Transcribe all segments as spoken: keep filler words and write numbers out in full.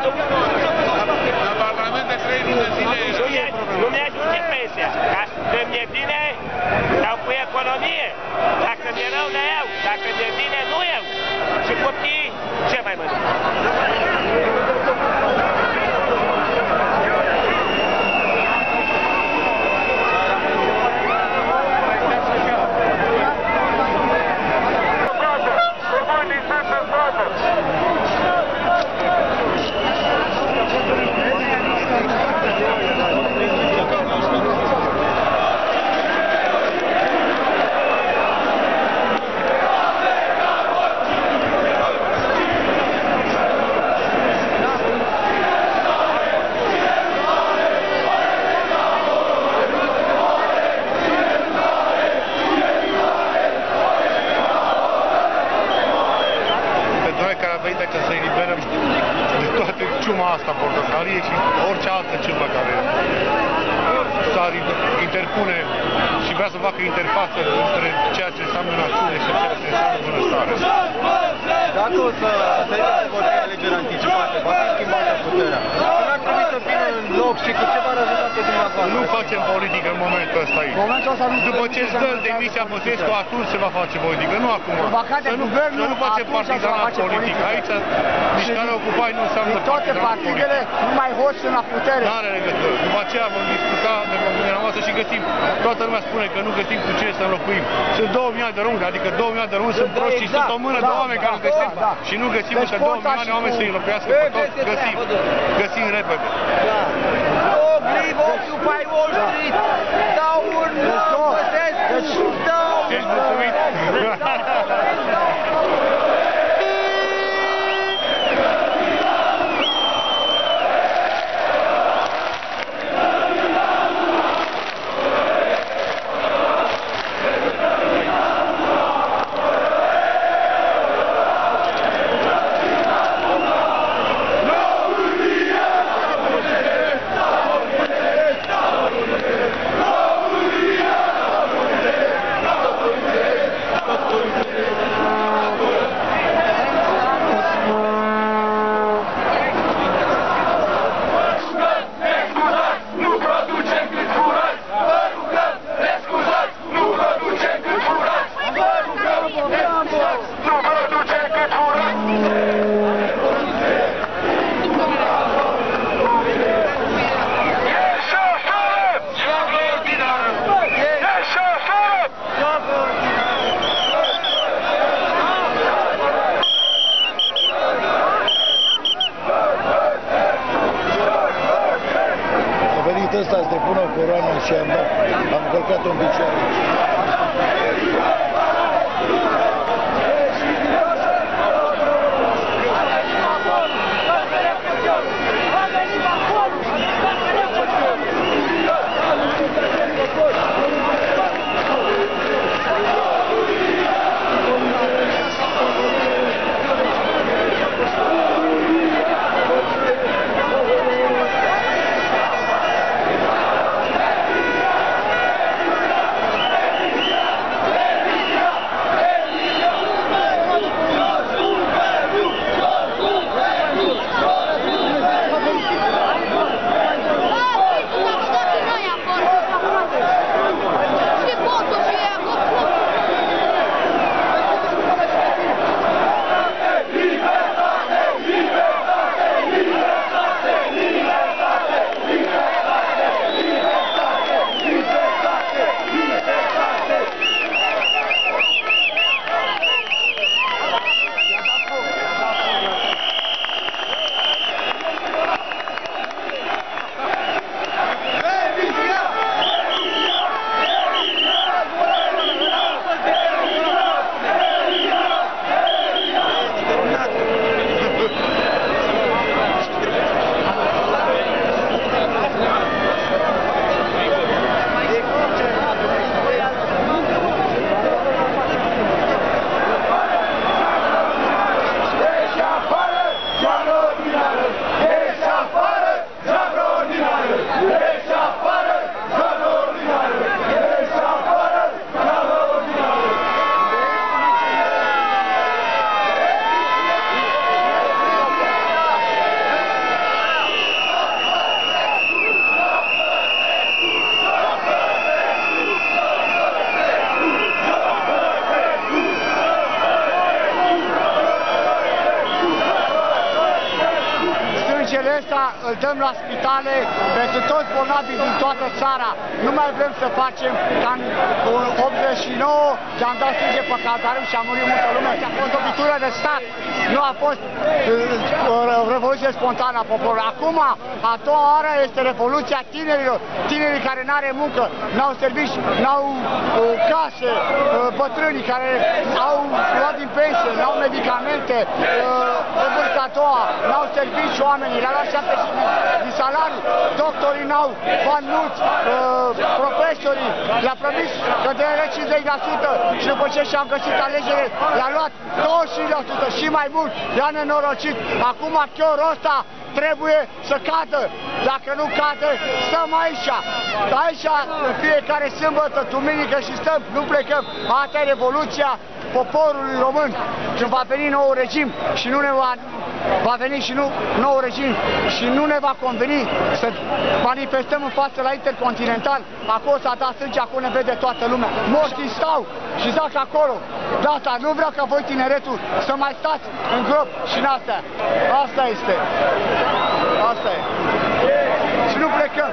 La Parlament de trei luni de zile. Nu mi-ajunge pensia. Ca să mi-e bine, dau cu economie. Dacă mi-e rău, le iau. Dacă mi-e bine, nu iau. Și copiii, ce mai mănânc? Să eliberăm de toată ciuma asta portocalie și orice altă ciumă care s-ar interpune și vrea să facă interfață între ceea ce înseamnă națiune și ceea ce înseamnă bunăstare. Dacă o să vor fi alegeri anticipate, va fi schimbată puterea. Nu ar trebui să vină în loc și cu ceva rezultate dumneavoastră. Nu facem politică în momentul ăsta aici. După ce îți dă demisia Băsescu, atunci se va face politică, nu acum. Să nu, să nu facem partizanat politic. Aici, mișcarea Ocupai nu înseamnă partizanat politic. Nu mai hoți sunt la putere. N-are legătură. După aceea vom discuta de dumneavoastră și găsim. Toată lumea spune că nu găsim cu cine să înlocuim. Sunt două milioane de români, adică două milioane de români sunt proști și sunt o mână de oameni care găsim și nu găsim încă două milioane de oameni să îi înlocuiască pe toți. Găsim. Găsim repede. Leave Occupy Wall Street! Dau un Băsescu! Dau un... Ești mulțumit? Ăsta îți depună o coroană și am dat, am călcat-o în picioare. Sângele ăsta îl dăm la spitale pentru toți bolnavii din toată țara. Nu mai vrem să facem ca în optzeci și nouă, ce am dat sânge pe Caldariu și a murit multă lume. A fost o lovitură de stat, nu a fost uh, o revoluție spontană a poporului. Acum, a doua oară este revoluția tinerilor, tinerii care n-are muncă, n-au servici, n-au uh, case, uh, bătrânii care au luat din pensie, n-au medicamente, uh, de vârsta a doua, n-au servici oamenii, le-au luat șaptezeci din salariu, doctorii n-au bani mulți, uh, profesorii le-a promis că de cincizeci la sută și după ce și-am găsit alegere, le-a luat douăzeci și cinci la sută și mai mult, le-a nenorocit. Acum chiorul ăsta trebuie să cadă. Dacă nu cade, stăm aici. Aici, în fiecare sâmbătă, duminică și stăm, nu plecăm. Asta e revoluția poporului român. Când va veni nou regim și nu ne va, va veni și nu nou regim și nu ne va conveni să manifestăm în față la Intercontinental, acolo s-a dat sânge, acolo ne vede toată lumea. Morții stau și zac acolo. De asta nu vreau ca voi, tineretul, să mai stați în grob și în astea. Asta este. Asta e. Și nu plecăm.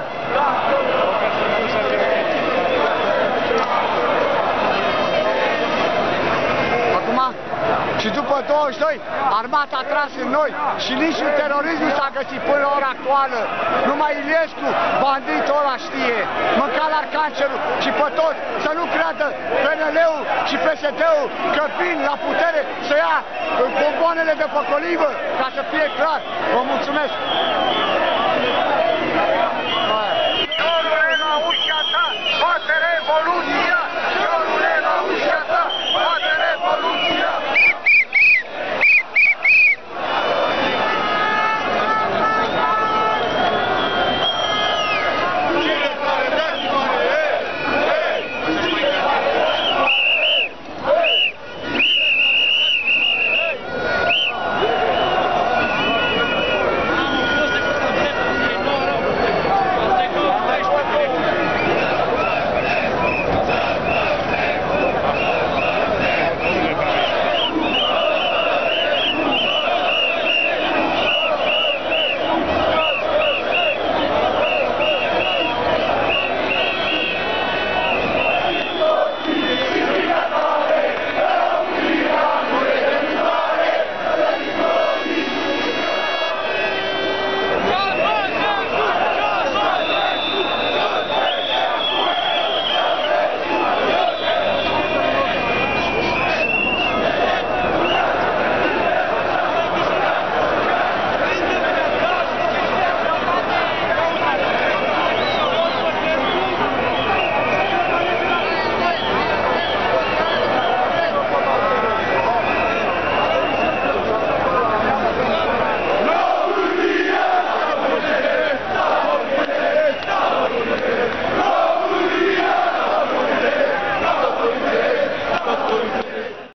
Acum, și după douăzeci și doi, armata a tras în noi și nici un terorist nu s-a găsit până la ora actuală. Numai Iliescu, banditul ăla știe, mânca la cancerul și pe tot, să nu creadă P N L-ul și P S D-ul că vin la putere să ia bomboanele de pe colivă, ca să fie clar. Vă mulțumesc! Dorule la ușa ta, poate revoluție!